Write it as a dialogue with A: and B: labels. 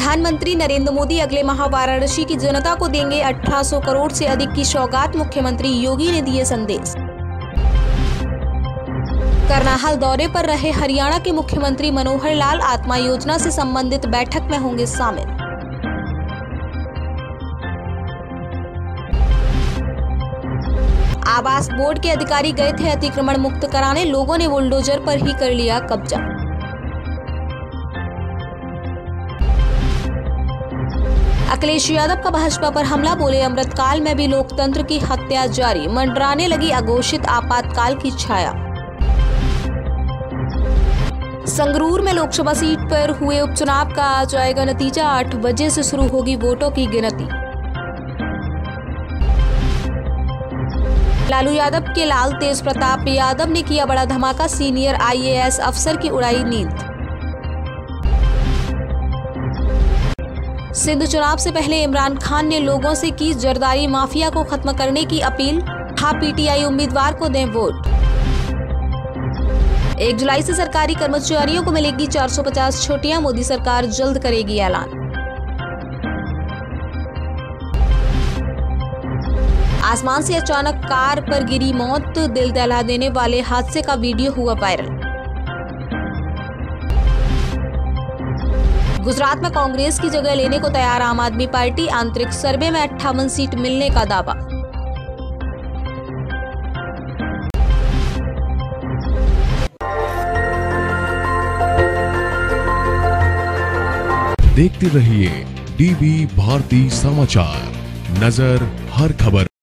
A: प्रधानमंत्री नरेंद्र मोदी अगले माह वाराणसी की जनता को देंगे 1800 करोड़ से अधिक की सौगात, मुख्यमंत्री योगी ने दिए संदेश। करनाहल दौरे पर रहे हरियाणा के मुख्यमंत्री मनोहर लाल आत्मा योजना से संबंधित बैठक में होंगे शामिल। आवास बोर्ड के अधिकारी गए थे अतिक्रमण मुक्त कराने, लोगों ने बुलडोजर पर ही कर लिया कब्जा। अखिलेश यादव का भाजपा पर हमला, बोले अमृतकाल में भी लोकतंत्र की हत्या जारी, मंडराने लगी अघोषित आपातकाल की छाया। संगरूर में लोकसभा सीट पर हुए उपचुनाव का आज आएगा नतीजा, 8 बजे से शुरू होगी वोटों की गिनती। लालू यादव के लाल तेज प्रताप यादव ने किया बड़ा धमाका, सीनियर IAS अफसर की उड़ाई नींद। सिंध चुनाव से पहले इमरान खान ने लोगों से की जरदारी माफिया को खत्म करने की अपील, PTI उम्मीदवार को दें वोट। 1 जुलाई से सरकारी कर्मचारियों को मिलेगी 450 छुट्टियां, मोदी सरकार जल्द करेगी ऐलान। आसमान से अचानक कार पर गिरी मौत, दिल दहला देने वाले हादसे का वीडियो हुआ वायरल। गुजरात में कांग्रेस की जगह लेने को तैयार आम आदमी पार्टी, आंतरिक सर्वे में 58 सीट मिलने का दावा।
B: देखते रहिए DB भारती समाचार, नजर हर खबर।